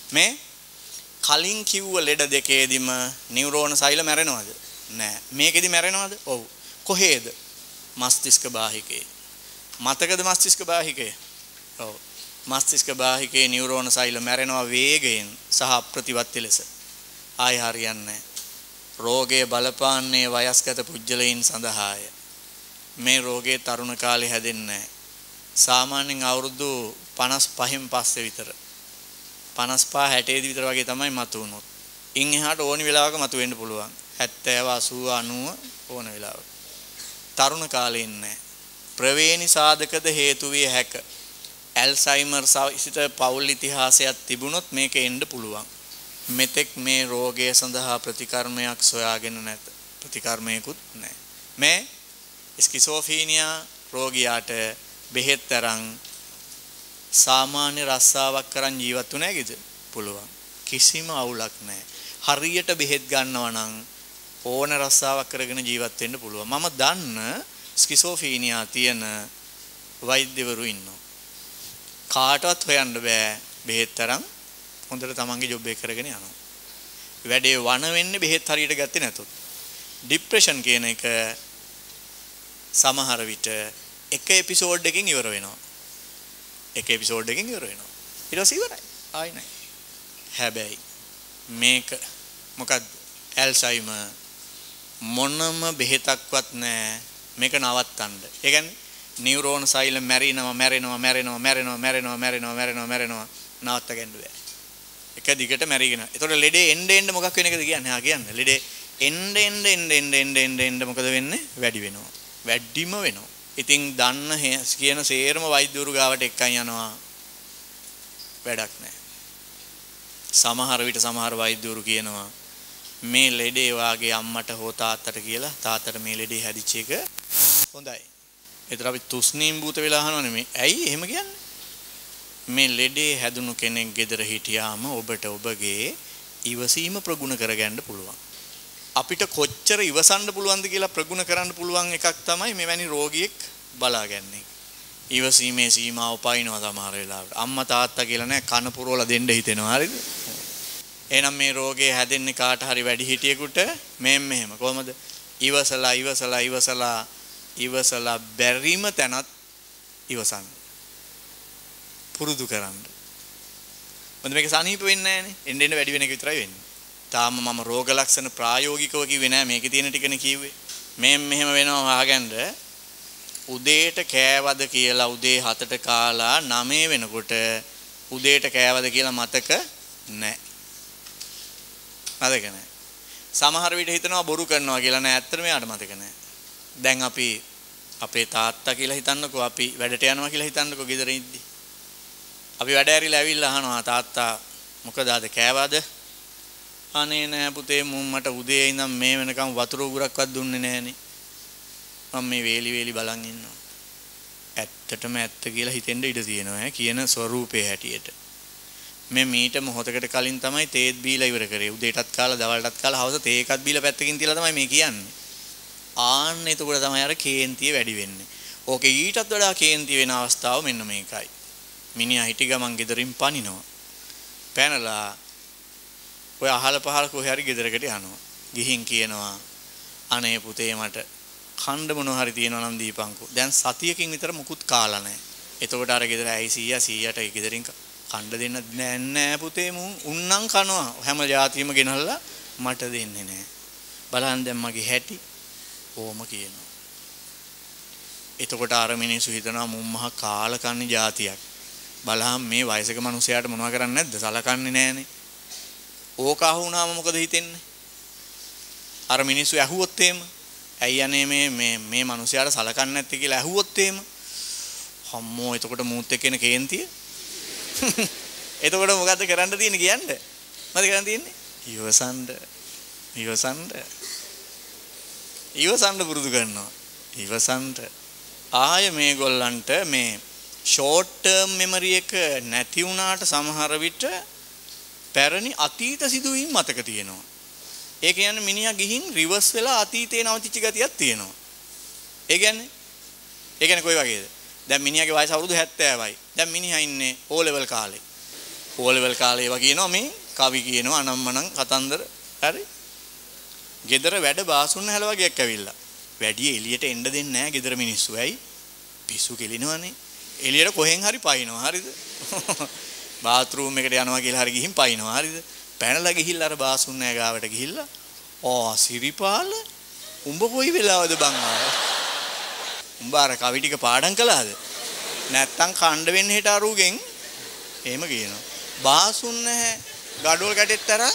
මේ කලින් කිව්ව ලෙඩ දෙකේදීම නියුරෝන සෛල මැරෙනවද? නෑ. මේකෙදි මැරෙනවද? ඔව්. කොහේද? මස්තිෂ්ක බාහිකේ. මතකද මස්තිෂ්ක බාහිකේ? ඔව්. මස්තිෂ්ක බාහිකේ නියුරෝන සෛල මැරෙනවා වේගයෙන් සහ ප්‍රතිවත්ති ලෙස. ආය හරියන්නේ. රෝගයේ බලපාන්නේ වයස්ගත පුජ්‍යලයින් සඳහාය. මේ රෝගේ තරුණ කාලේ හැදෙන්නේ නැහැ. සාමාන්‍යයෙන් අවුරුදු 55න් පස්සේ විතර 55 60 දී විතර වගේ තමයි මතුවුනොත්. ඉන් එහාට ඕනි වෙලාවක මතුවෙන්න පුළුවන්. 70 80 90 ඕන වෙලාවක. තරුණ කාලේ ඉන්නේ. ප්‍රවේණි සාධකද හේතු විය හැක. ඇල්සයිමර් සිත පෞල් ඉතිහාසයක් තිබුණොත් මේක එන්න පුළුවන්. මෙතෙක් මේ රෝගය සඳහා ප්‍රතිකර්මයක් සොයාගෙන නැත. ප්‍රතිකර්මයකුත් නැහැ. මේ ස්කිසෝෆීනියා රෝගියාට බෙහෙත් තරම් සාමාන්‍ය රස්සාවක් කරන් ජීවත් වෙන්නේ නැගිද? පුළුවන්. කිසිම අවුලක් නැහැ. හරියට බෙහෙත් ගන්නවා නම් ඕන රස්සාවක් කරගෙන ජීවත් වෙන්න පුළුවන්. මම දන්න ස්කිසෝෆීනියා තියෙන වෛද්‍යවරු ඉන්නවා. කාටවත් හොයන්න බෑ බෙහෙත් තරම් හොඳට තමන්ගේ ජොබ් එක කරගෙන යනවා. වැඩේ වණ වෙන්නේ බෙහෙත් හරියට ගත්තේ නැතොත්. ડિප්‍රෙෂන් කියන එක සමහර විට එක එපිසෝඩ් එකකින් ඉවර වෙනවා. එක එපිසෝඩ් එකකින් ඉවර වෙනවා. ඊට පස්සේ ඉවරයි. ආයි නැහැ. හැබැයි මේක මොකද්ද? ඇල්සයිමර් මොනම බෙහෙතක්වත් නැහැ මේක නවත්තන්න. ඒ කියන්නේ නියුරෝන සෛල මැරෙනවා නවත්ත ගන්න බෑ. එක දිගට මැරිගෙන. ඒතකොට ලෙඩේ එන්න මොකක් වෙන එකද කියන්නේ? හා කියන්නේ. ලෙඩේ එන්න මොකද වෙන්නේ? වැඩි වෙනවා. වැඩිම වෙනවා. ඉතින් දන්න කියන සේරම වෛද්‍යවරු ගාවට එක්කන් යනවා. වැඩක් නැහැ. සමහර විට සමහර වෛද්‍යවරු කියනවා මේ ලෙඩේ වාගේ අම්මට හෝ තාත්තට කියලා තාත්තට මේ ලෙඩේ හැදිච්ච එක හොඳයි. ඒතර අපි තුස්නීම් භූත වෙලා අහනවනේ මේ. ඇයි එහෙම කියන්නේ? මේ ලෙඩේ හැදුණු කෙනෙක් ගෙදර හිටියාම ඔබට ඔබගේ ඉවසීම ප්‍රගුණ කරගන්න පුළුවන්. අපිට කොච්චර ඉවසන්න පුළුවන්ද කියලා ප්‍රගුණ කරන්න පුළුවන් එකක් තමයි මෙවැනි රෝගියෙක් බලාගන්නේ. ඉවසීමේ සීමාව පයින්නවා සමහර වෙලාවට. අම්මා තාත්තා කියලා නෑ කන පුරවලා දෙන්න හිතෙනවා. හරිද? එහෙනම් මේ රෝගේ හැදෙන්නේ කාට හරි වැඩි හිටියෙකුට මෙහෙම කොහමද? ඉවසලා බැරිම තැනත් ඉවසන්න. පුරුදු කරන්න. මොකද මේක සනීප වෙන්නේ නැහනේ. එන්න වැඩි වෙන එක විතරයි වෙන්නේ. තාම මම රෝග ලක්ෂණ ප්‍රායෝගිකව කිව්වේ නෑ. මේකේ තියෙන ටිකනේ කිව්වේ. මෙහෙම වෙනවා අහගන්න. උදේට කෑවද කියලා උදේ 7ට කාලා 9 වෙනකොට උදේට කෑවද කියලා මතක නෑ. මතක නෑ. සමහර විට හිතනවා බොරු කරනවා කියලා නෑ. ඇත්තටම යාට මතක නෑ. දැන් අපි අපේ තාත්තා කියලා හිතන්නකෝ අපි වැඩට යනවා කියලා හිතන්නකෝ ගෙදර ඉද්දි. අපි වැඩ ඇරිලා ඇවිල්ලා අහනවා තාත්තා මොකද අද කෑවද? අනේ නෑ පුතේ මට උදේ ඉඳන් මේ වෙනකම් වතුර උගුරක්වත් දුන්නේ නෑනේ. මම මේ වේලි බලන් ඉන්නවා. ඇත්තටම ඇත්ත කියලා හිතෙන්න ඉඩ තියෙනවා කියන ස්වරූපේ හැටියට. මේ මීට මොහොතකට කලින් තමයි තේත් බීලා ඉවර කරේ. උදේටත් කාලා දවල්ටත් කාලා හවස තේ එකක් බීලා පැත්තකින් තියලා තමයි මේ කියන්නේ. ආන්න එතකොට තමයි අර කේන්තිය වැඩි වෙන්නේ. ඕකේ ඊටත් වඩා කේන්ති වෙන අවස්ථාව මෙන්න මේකයි. මිනිහා හිටි ගමන් ගෙදරින් පනිනවා. පැනලා ඔය අහල පහල කොහේ හරි ගෙදරකට යනවා. ගිහින් කියනවා අනේ පුතේ මට කණ්ඩ මොනවා හරි තියෙනවා නම් දීපන්කෝ. දැන් සතියකින් විතර මුකුත් කාලා නැහැ. එතකොට අර ගෙදර ඇයි 100ට ගෙදරින් කණ්ඩ දෙන්න නෑ පුතේ උන්නම් කනවා. හැම જાතියෙම ගෙනල්ලා මට දෙන්නේ නෑ. බලන්න දැන් මගේ හැටි ඕම කියනවා. එතකොට අර මිනිස්සු හිතනවා මුන් මහ කාලකන්ණි જાතියක්. බලහම් මේ වයසක මිනිසයාට මොනවා කරන්නේ නැද්ද? සලකන්නේ නෑනේ. ඕක අහුණාම මොකද හිතෙන්නේ? අර මිනිස්සු ඇහුවොත් එහෙම ඇයි අනේ මේ මිනිසයාට සලකන්නේ නැත්තේ කියලා ඇහුවොත් එහෙම අම්මෝ එතකොට මූත් එක්ක එන කේන්තිය එතකොට මොකද්ද කරන්න තියෙන්නේ කියන්නේ? මොකද කරන්න තියෙන්නේ? ඉවසන්න පුරුදු කරනවා. ඉවසන්න ආය මේගොල්ලන්ට මේ ෂෝට් ටර්ම් මෙමරි එක නැති වුණාට සමහර විට පැරණි අතීත සිදුවීම් මතක තියෙනවා. ඒ කියන්නේ මිනිහා ගිහින් රිවර්ස් වෙලා අතීතේ නවතිච්ච ගතියක් තියෙනවා. ඒ කියන්නේ කොයි වගේද? දැන් මිනිහාගේ වයස අවුරුදු 70යි. දැන් මිනිහා ඉන්නේ O level කාලේ. ඕ ලෙවල් කාලේ ඒවා කියනවා මේ කවි කියනවා අනම්මනම් කතන්දර. හරි. ගෙදර වැඩ බාසුන්න හැල වගේක් ඇවිල්ලා. වැඩි එළියට එන්න දෙන්නේ නැහැ ගෙදර මිනිස්සු. ඇයි? පිස්සු කෙලිනවනේ. එළියට කොහෙන් හරි පයින්නවා. හරිද? බාත්රූම් එකට යනවා කියලා හරි ගිහින් පයින්නවා. හරිද? පැනලා ගිහිල්ලා අර බාසුන්නෑ ගාවට ගිහිල්ලා සිරිපාල උඹ කොයි වෙලාවද බං ආවේ? උඹ අර කවි ටික පාඩම් කළාද? නැත්තම් කණ්ඩ වෙන්න හිට අරුගෙන් එහෙම කියනවා. බාසුන්නෑ ගඩොල් කැටෙත් තරම්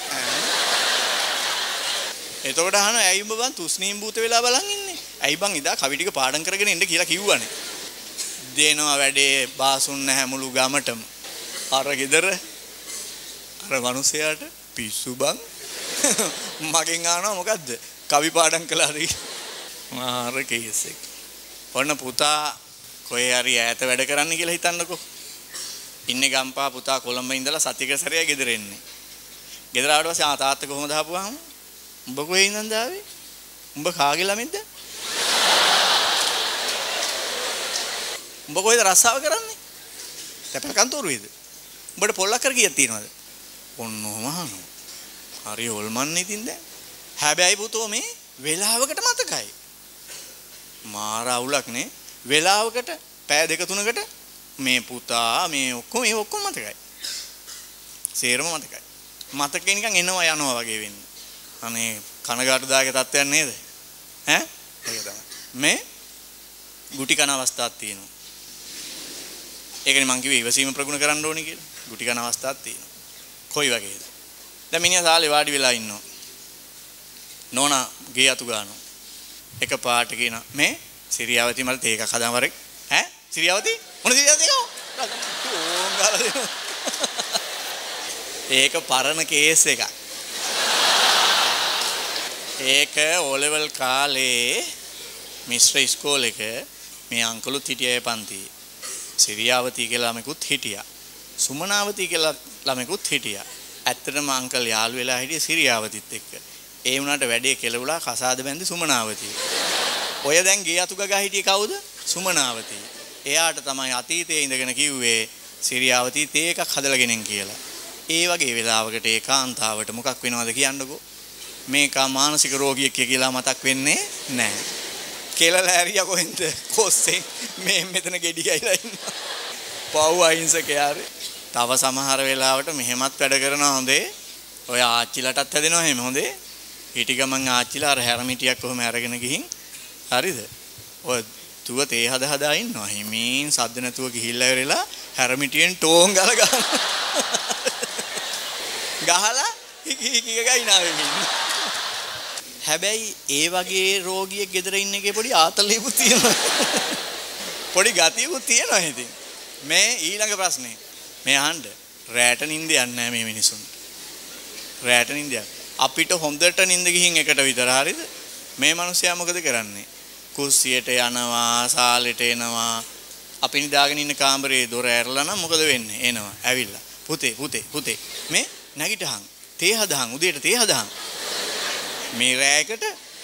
එතකොට අහනවා ඇයි උඹ බං තුස්නීම් භූත වෙලා බලන් ඉන්නේ? ඇයි බං ඉදා කවි ටික පාඩම් කරගෙන ඉන්න කියලා කිව්වනේ. දෙනවා වැඩේ බාසුන්නෑ මුළු ගමටම. අර ගෙදර අර මිනිසයාට පිස්සු බං මගෙන් අහනවා මොකද්ද? කවි පාඩම් කළාද කියලා. මාර කේස් එක. ඔන්න පුතා කොහේ හරි ඈත වැඩ කරන්න කියලා හිතන්නකෝ. ඉන්නේ ගම්පා පුතා කොළඹ ඉඳලා සතියක සැරේ ගෙදර එන්නේ. ගෙදර ආවට පස්සේ තාත්තා කොහමද ආපුවාම? උඹ කොහේ ඉඳන්ද ආවේ? උඹ කාගේ ළමෙක්ද? උඹ කොහෙද රස්සාව කරන්නේ? තැපැල් කන්තෝරුවේද? උඹට පොල්ලක් කර කීයක් තියෙනවද? ඔන්නෝම අහනවා. හරි හොල්මන් ඉතින් දැන්. හැබැයි පුතෝ මේ වෙලාවකට මතකයි. මාර අවුලක් නේ. වෙලාවකට පෑ දෙක තුනකට මේ පුතා මේ ඔක්කොම මතකයි. සේරම මතකයි. මතකේ නිකන් එනවා යනවා වගේ වෙන්නේ. අනේ කනගාටුදායක තත්ත්වයක් නේද? ඈ? ඒක තමයි. මේ ගුටි කන අවස්ථාවක් තියෙනවා. ඒකනේ මං කිව්වේ ඉවසීම ප්‍රගුණ කරන්න ඕනේ කියලා. ගුටි කන අවස්ථාවක් තියෙනවා. කොයි වගේද? දැන් මිනිහා සාලේ වාඩි වෙලා ඉන්නවා. නෝනා ගේ අතු ගන්නවා. එක පාට කියන මේ සිරියාවති මල් තේ එකක් හදාම වරේ. ඈ? සිරියාවති? මොන සිරියාවතිද? ඕම් ගාලා දෙනවා. ඒක පරණ කේස් එකක්. ඒක ඕ ලෙවල් කාලේ මිශ්‍ර ඉස්කෝලේක මේ අංකලුත් හිටියේ පන්තියේ. සිරියාවති කියලා ළමෙකුත් හිටියා. සුමනාවති කියලා ළමෙකුත් හිටියා. ඇත්තටම අංකල් යාළු වෙලා හිටියේ සිරියාවතිත් එක්ක. ඒ වුණාට වැඩේ කෙලවුලා කසාද බැඳි සුමනාවති. ඔය දැන් ගේ අතු ගගා හිටියේ කවුද? සුමනාවති. එයාට තමයි අතීතයේ ඉඳගෙන කිව්වේ සිරියාවති තේ එකක් හදලා ගෙනෙන් කියලා. ඒ වගේ වෙලාවකට ඒකාන්තාවට මොකක් වෙනවද කියන්නකෝ? මේක මානසික රෝගියෙක් කියලා මතක් වෙන්නේ නැහැ. කෙලලා ඇරියා කොහෙන්ද? කොස්සේ මේ මෙතන ගෙඩි ගයිලා ඉන්නවා. පව් අහිංසකයාරේ. තව සමහර වෙලාවට මෙහෙමත් වැඩ කරනවා හොඳේ. ඔය ආච්චිලටත් හැදෙනවා එහෙම හොඳේ. හිටි ගමන් ආච්චිලා අර හැරමිටියක් කොහොම අරගෙන ගිහින් හරිද? ඔය තුව තේ හදා ඉන්නවා. හිමින් සද්ද නැතුව ගිහිල්ලා ඉවරලා හැරමිටියෙන් ටෝන් ගාලා ගහනවා. ගහලා ගයිනාවෙමින්. හැබැයි ඒ වගේ රෝගියෙක් ගෙදර ඉන්න එකේ පොඩි ආතල්ලියකුත් තියෙනවා. පොඩි ගතියකුත් තියෙනවා ඉතින්. මේ ඊළඟ ප්‍රශ්නේ. මේ අහන්න රැට නිින්ද යන්නේ නැහැ මේ මිනිසුන්ට. රැට නිින්ද අපිට හොඳට නිින්ද ගිහින් එකට විතර හරියද? මේ මිනිස්සයා මොකද කරන්නේ? කුස්සියට යනවා, සාලෙට එනවා. අපි නිදාගෙන ඉන්න කාමරේ දොර ඇරලා නම් මොකද වෙන්නේ? එනවා, ඇවිල්ලා. පුතේ මේ නැගිටහන්. තේ හදහන්, උදේට තේ හදහන්. මේ රැයකට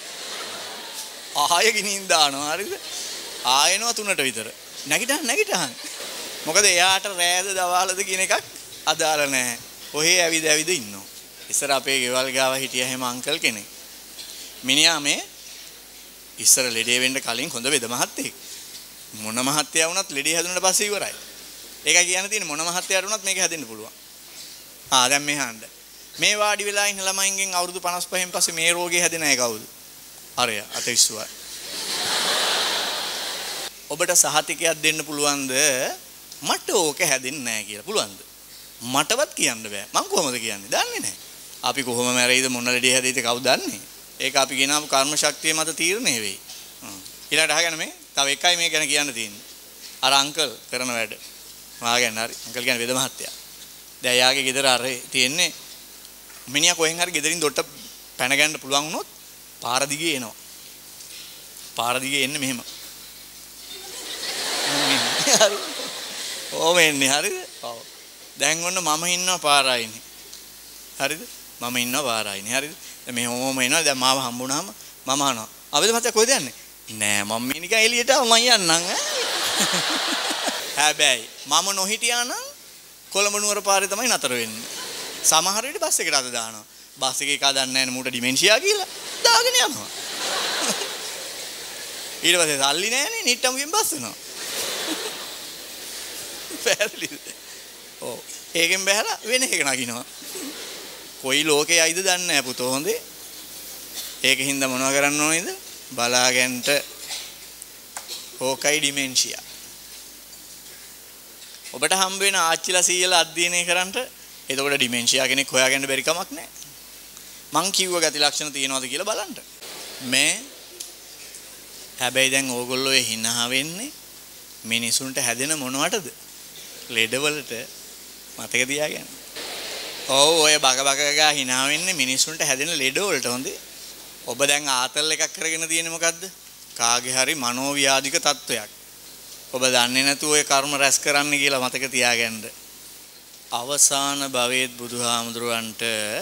ආයෙ ගිනින් දානවා හරිද? ආයෙනවා 3ට විතර. නැගිටහන්. මොකද එයාට රැයද දවාලද කියන එකක් අදාළ නැහැ. ඔහේ ඇවිද ඉන්නවා. ඉස්සර අපේ ගෙවල් ගාව හිටියා හැම අංකල් කෙනෙක්. මිනිහා මේ ඉස්සර ලෙඩේ වෙන්න කලින් හොඳ වෙද මහත්තයෙක්. මොන මහත්තයා වුණත් ලෙඩේ හැදුනට පස්සේ ඉවරයි. ඒකයි කියන්න තියෙන්නේ මොන මහත්තයාට වුණත් මේක හැදෙන්න පුළුවන්. දැන් මේ හාන්න. මේ වාඩි වෙලා ඉන්න ළමයින්ගෙන් අවුරුදු 55න් පස්සේ මේ රෝගේ හැදෙන අය කවුද? අරය අතවිස්සුවා. ඔබට සහතිකයක් දෙන්න පුළුවන්ද? මට ඕක හැදෙන්නේ නැහැ කියලා. පුළුවන්ද? මටවත් කියන්න බෑ. මං කොහොමද කියන්නේ? දන්නේ නැහැ. අපි කොහොම මැරෙයිද මොන ලෙඩේ හැදෙයිද කවුද දන්නේ? ඒක අපි කියනවාම කර්ම ශක්තිය මත තීරණය වෙයි. ඊළඟට අහගෙන මේ තව එකයි මේ ගැන කියන්න තියෙන්නේ. අර අංකල් කරන වැඩ. මාගෙන හරි. අංකල් කියන්නේ වෙද මහත්තයා. දැන් යාගේ ගෙදර අර තියෙන්නේ මිනිහා කොහෙන් හරි ගෙදරින් දොට්ට පැන ගන්න පුළුවන් වුණොත් පාර දිගේ එනවා. පාර දිගේ එන්නේ මෙහෙම. හරි. ඕම එන්නේ හරිද? ඔව්. දැන් ඔන්න මම ඉන්නවා පාරයිනේ. හරිද? මම ඉන්නවා පාරයිනේ. හරිද? දැන් මේ ඕම එනවා. දැන් මාව හම්බුනහම මම අහනවා. "අවද මචං කොහෙද යන්නේ?" "නෑ මම මේ නිකන් එළියට ආව මං යන්නම්." හැබැයි මම නොහිටියා නම් කොළඹ නුවර පාරේ තමයි නතර වෙන්නේ. සමහර විට බස් එකට අත දානවා. බස් එකේ කා දන්නේ නැහැ මූට ඩිමෙන්ෂියා කියලා. දාගෙන යනවා. ඊට පස්සේ සල්ලි නැහැනේ නිට්ටමුගෙන් බස් වෙනවා. පැහැදිලිද? ඔව්. ඒකෙන් බහැලා වෙන එක නගිනවා. කොයි ලෝකේ අයිද දන්නේ නැහැ පුතෝ හොඳේ. ඒකින්ද මොනව කරන්න ඕනේද? බලාගන්නට ඕකයි ඩිමෙන්ෂියා. ඔබට හම්බ වෙන ආච්චිලා සීයලා අධ්‍යයනය කරන්නට එතකොට ඩිමෙන්ෂියා කෙනෙක් හොයාගන්න බැරි කමක් නැහැ. මං කිව්ව ගති ලක්ෂණ තියෙනවද කියලා බලන්න. මේ හැබැයි දැන් ඕගොල්ලෝ හිනහ වෙන්නේ මිනිසුන්ට හැදෙන මොනවටද? ලෙඩවලට මතක තියාගන්න. ඔව් ඔය බක ගා හිනහ වෙන්නේ මිනිසුන්ට හැදෙන ලෙඩවලට හොඳේ. ඔබ දැන් ආතල් එකක් කරගෙන තියෙන්නේ මොකද්ද? කාගේ හරි මනෝව්‍යාධික තත්වයක්. ඔබ දන්නේ නැතුව ඔය කර්ම රැස් කරන්න කියලා මතක තියාගන්න. අවසාන භවයේත් බුදුහාමුදුරුවන්ට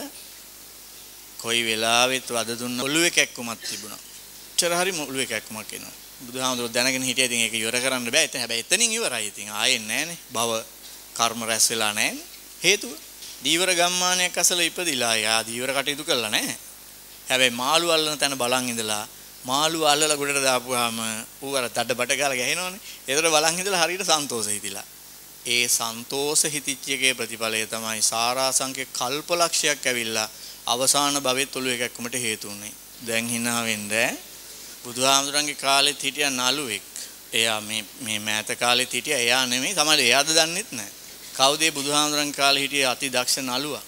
කොයි වෙලාවෙත් වද දුන්න ඔළුවේ කැක්කුමක් තිබුණා. චර හරි ඔළුවේ කැක්කුමක් එනවා. බුදුහාමුදුරුවෝ දැනගෙන හිටියා ඉතින් ඒක ඉවර කරන්න බෑ. ඉතින් හැබැයි එතනින් ඉවරයි. ඉතින් ආයෙත් නැහනේ. භව කර්ම රැස් වෙලා නැහනේ. හේතුව දීවර ගම්මානයක් අසල ඉපදිලා යා දීවර කටයුතු කළා නැහැ. හැබැයි මාළු අල්ලන තැන බලන් ඉඳලා මාළු අල්ලලා ගොඩට දාපුවාම ඌ අර දඩබඩ ගාලා ගහනවනේ. ඒතර බලන් ඉඳලා හරියට සන්තෝෂ හිතිලා. ඒ සන්තෝෂ හිතිච්ච එකේ ප්‍රතිඵලය තමයි සාරාංශක කල්පලක්ෂයක් ඇවිල්ලා අවසාන භවෙත් ඔළුව එකක්කමට හේතු වුනේ. දැන් hina වෙන්න බුදුහාමුදුරන්ගේ කාලෙත් හිටියා නළුවෙක්. එයා මේ මෑත කාලෙත් හිටියා. එයා නෙමෙයි තමයි එයාද දන්නෙත් නැහැ. කවුද බුදුහාමුදුරන්ගේ කාලේ හිටියේ අති දක්ෂ නළුවා?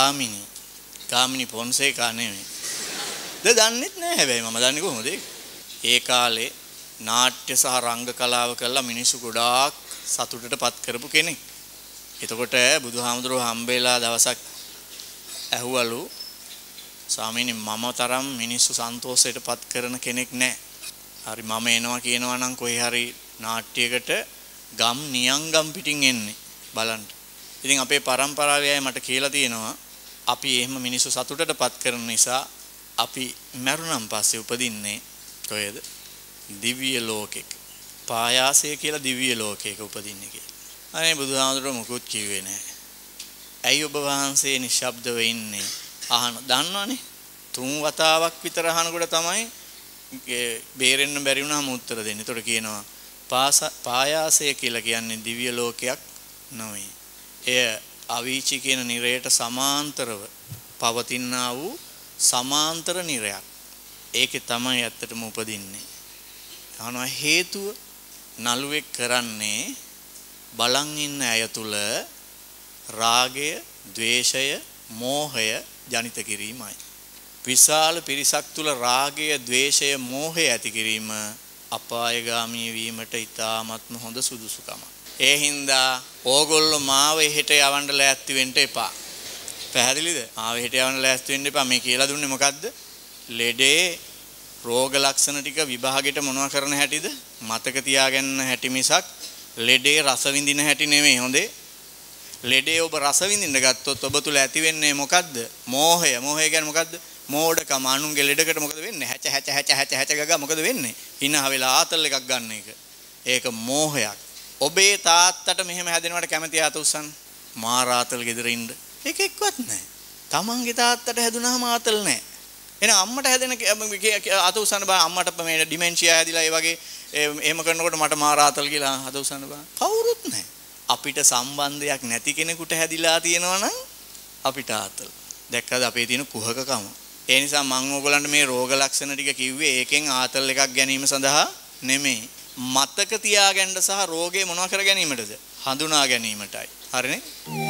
ගාමිණී පොන්සේකා නෙමෙයි. දන්නෙත් නැහැ හැබැයි මම දන්නේ කොහොමද ඒක? ඒ කාලේ නාට්‍ය සහ රංග කලාව කළා මිනිස්සු ගොඩාක් සතුටටපත් කරපු කෙනෙක්. එතකොට බුදුහාමුදුරුවෝ හම්බෙලා දවසක් ඇහුවලු ස්වාමීනි මම තරම් මිනිස්සු සන්තෝෂයටපත් කරන කෙනෙක් නැහැ. හරි මම එනවා කියනවා නම් කොයි හරි නාට්‍යයකට ගම් නියංගම් පිටින් එන්නේ බලන්න. ඉතින් අපේ පරම්පරාවේ අය මට කියලා තියෙනවා අපි එහෙම මිනිස්සු සතුටටපත් කරන නිසා අපි මරුණන් පස්සේ උපදින්නේ කොහෙද? දිව්‍ය ලෝකෙක. පායාසය කියලා දිව්‍ය ලෝකයක උපදින්නේ කියලා. අනේ බුදුහාමුදුරුවෝ මුකුත් කිව්වේ නැහැ. ඇයි ඔබ වහන්සේ නිශ්ශබ්දව ඉන්නේ? අහන දන්නවනේ. 3 වතාවක් විතර අහනකොට තමයි බේරෙන්න බැරි වුණාම උත්තර දෙන්නේ. ඒතකොට කියනවා පායාසය කියලා කියන්නේ දිව්‍ය ලෝකයක් නෙවෙයි. එය අවීචි කියන නිරයට සමාන්තරව පවතිනා වූ සමාන්තර නිරයක්. ඒකේ තමයි ඇත්තටම උපදින්නේ. අහනවා හේතුව නළුවෙක් කරන්නේ බලන් ඉන්න අය තුල රාගය, ద్వේෂය, මෝහය ජනිත කිරීමයි. විශාල පිරිසක් තුල රාගය, ద్వේෂය, මෝහය ඇති කිරීම අපායගාමී වීමට ඉතාමත්ම හොඳ සුදුසුකමක්. ඒ හින්දා ඕගොල්ලෝ මාව එහෙට යවන්න ලෑස්ති වෙන්න එපා. පැහැදිලිද? මාව එහෙට යවන්න ලෑස්ති වෙන්න එපා. මේ කියලා දුන්නේ මොකද්ද? ලෙඩේ රෝග ලක්ෂණ ටික විභාගෙට මොනවා කරන හැටිද? මතක තියාගන්න හැටි මිසක් ලෙඩේ රස විඳින හැටි නෙමෙයි හොඳේ. ලෙඩේ ඔබ රස විඳින්න ගත්තොත් ඔබ තුල ඇති වෙන්නේ මොකද්ද? මෝහය. මෝහය කියන්නේ මොකද්ද? මෝඩකම. අනුන්ගේ ලෙඩකට මොකද වෙන්නේ? හැච ගගා මොකද වෙන්නේ? හිනහ වෙලා ආතල් එකක් ගන්න එක. ඒක මෝහයක්. ඔබේ තාත්තට මෙහෙම හැදෙනවට කැමති ආත උස්සන්න. මාරාතල් ගෙදර ඉන්න. ඒක එක්කවත් නැහැ. තමන්ගේ තාත්තට හැදුනහම ආතල් නැහැ. එහෙනම් අම්මට හැදෙන අත උස්සන්න බෑ. අම්මට මේ ඩිමෙන්ෂියා හැදිලා ඒ වගේ එහෙම කරනකොට මට මාරාතල් කියලා අත උස්සන්න බෑ. කවුරුත් නැහැ. අපිට සම්බන්ධයක් නැති කෙනෙකුට හැදිලා තියෙනවා නම් අපිට ආතල්. දැක්කද අපේ තියෙන කුහකකම. ඒ නිසා මම ඕගොල්ලන්ට මේ රෝග ලක්ෂණ ටික කිව්වේ ඒකෙන් ආතල් එකක් ගැනීම සඳහා නෙමෙයි. මතක තියාගන්න සහ රෝගේ මොනවා කර ගැනීමටද? හඳුනා ගැනීමටයි. හරිනේ?